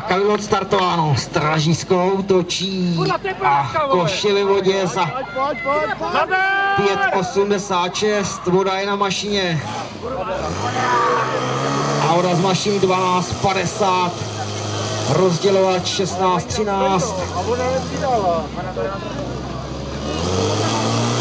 Kamil odstartováno, Stražískou točí a koši ve vodě za 5,86, voda je na mašině. A voda z mašin 12,50, rozdělovač 16,13.